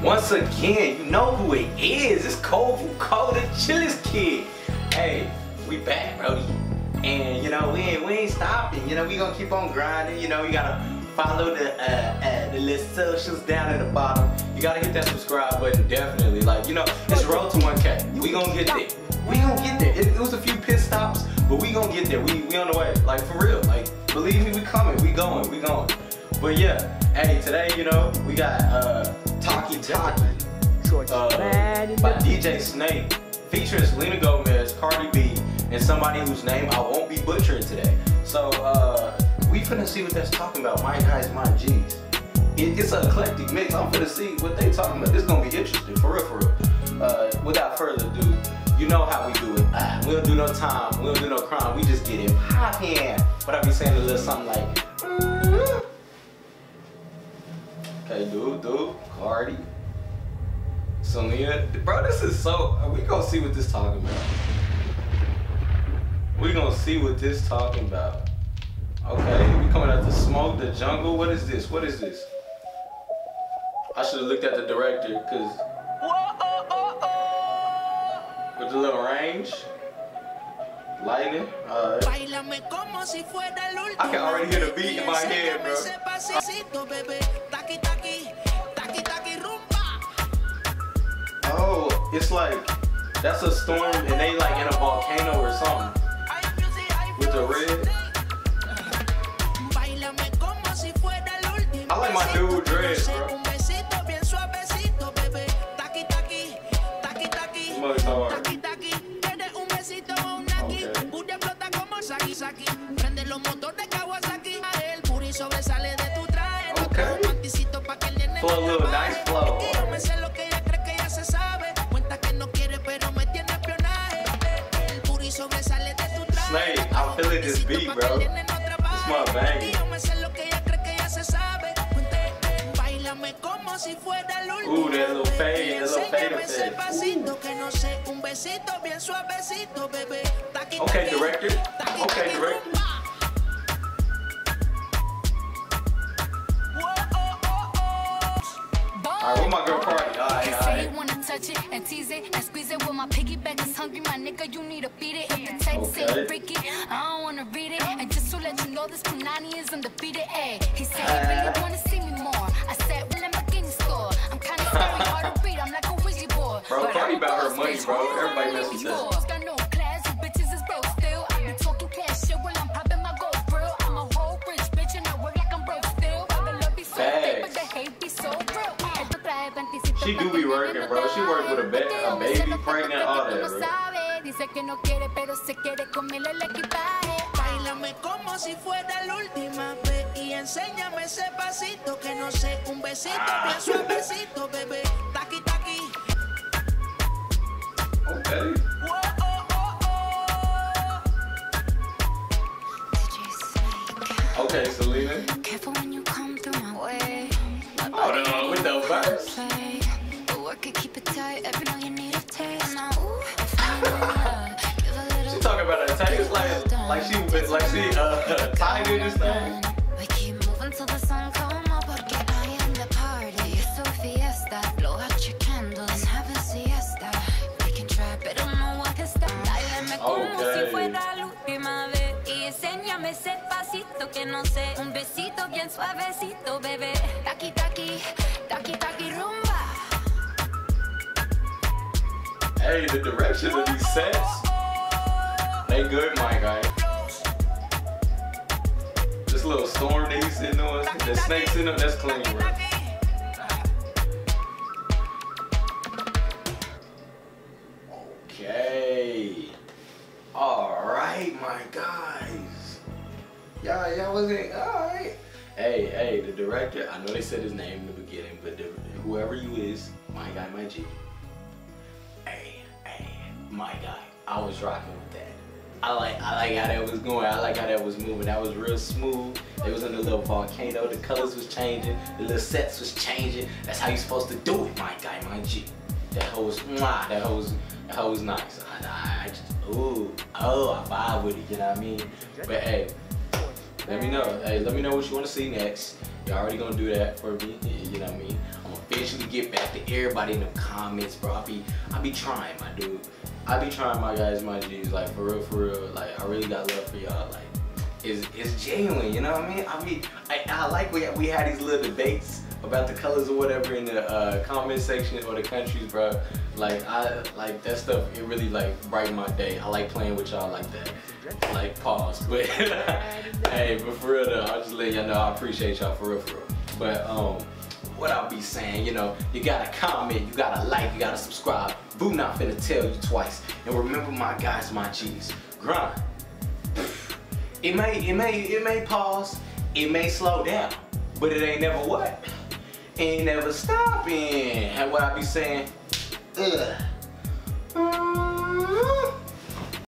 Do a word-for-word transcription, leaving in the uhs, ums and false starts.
Once again, you know who it is. It's Kovu Cole, the chillest kid. Hey, we back, Brody. And you know, we ain't we ain't stopping. You know, we gonna keep on grinding. You know, we gotta follow the uh, uh, the little socials down at the bottom. You gotta hit that subscribe button, definitely. Like, you know, it's road to one K. We gonna get there. We gonna get there. It, it was a few pit stops, but we gonna get there. We we on the way. Like, for real. Like, believe me, we coming. We going. We going. But yeah, hey, today, you know, we got uh, Taki Taki uh, by D J Snake, featuring Selena Gomez, Cardi B, and somebody whose name I won't be butchering today. So uh, we finna see what that's talking about. My guys, my G's. It, it's an eclectic mix. I'm finna see what they talking about. This gonna be interesting, for real, for real. Uh, without further ado, you know how we do it. Ah, we don't do no time, we don't do no crime. We just get it poppin'. But I be saying a little something like, mm-hmm. Okay, dude, dude, Cardi, Selena, bro, this is so, we gonna see what this talking about. We gonna see what this talking about. Okay, we coming out the smoke, the jungle, what is this, what is this? I should've looked at the director, cause, with the little range, lightning, alright. I can already hear the beat in my head, bro. Oh, it's like, that's a storm and they like in a volcano or something. With the red. I like my dude dreads, bro. Much hard. Okay. For a little nice flow. Snake, I'm feeling this beat, bro. It's my bang. Ooh, that little fade, that little fade effect. Okay, director. Okay, director. Alright, where my girl Cardi? Alright, alright. Touch it and tease it and squeeze it. With my piggyback is hungry, my nigga, you need to beat it. If the text ain't freaky, I don't wanna read it. And just to let you know, this Punani is undefeated. Ay, he said he really wanna see me more. I said, well, Lamborghini store. I'm kinda scary, hard to read. I'm like a Ouija board. Bro, Cardi about her money, bro. Everybody mess with that. Got no class, you bitches is broke still. I be talking cash shit while I'm popping my gold grill. I'm a whole rich bitch and I work like I'm broke still. But the love be so fake, but the hate be so real. She do be working, bro. She work with a, ba a baby, pregnant, all that, bro. Dice que no quiere, pero se quiere comerle el equipaje. Báilame como si fuera la última vez y enséñame ese pasito que no sé, un besito bien suavecito, bebé. Taqui taqui. Okay. Okay, Selena. Careful when you come through my way. Hold on, with the verse. Work it, keep it tight, every now you need a taste. She talking about her taste like like she like she uh tied in this thing. We keep moving till the sun come up, porque I am the party. It's so fiesta. Blow out your candles and have a siesta. We can try, but don't know what can stop. Báilame como si fuera la última vez y enséñame ese pasito que no sé, un besito bien suavecito, bebé. Taki taki, taki taki rumba. Hey, the direction of these sets, they good, my guy. This little storm that he's sitting on, the snakes in them, that's clean, bro. Okay. Alright, my guys. Yeah, yeah, was it? Alright. Hey, hey, the director, I know they said his name in the beginning, but the, whoever you is, my guy, my G. Hey, hey, my guy, I was rocking with that. I like, I like how that was going. I like how that was moving. That was real smooth. It was in the little volcano. The colors was changing. The little sets was changing. That's how you supposed to do it, my guy, my G. That hoe was, mwah, that hoe was, that hoe was nice. I, I just, ooh, oh, I vibe with it. You know what I mean? But hey, let me know. Hey, let me know what you want to see next. You already gonna do that for me. You know what I mean? I'm gonna officially get back to everybody in the comments, bro. I be, I be trying, my dude. I be trying, my guys, my G's, like for real, for real. Like I really got love for y'all. Like it's, it's genuine, you know what I mean? I mean, I, I like we we had these little debates about the colors or whatever in the uh, comment section or the countries, bro. Like I like that stuff. It really like brighten my day. I like playing with y'all like that. Like pause, but hey, but for real though, I'll just let y'all know I appreciate y'all for real, for real. But um, what I'll be saying, you know, you gotta comment, you gotta like, you gotta subscribe. Boo not finna tell you twice. And remember, my guys, my G's, grind. It may, it may, it may pause, it may slow down, but it ain't never what? Ain't never stopping. And what I be saying, ugh.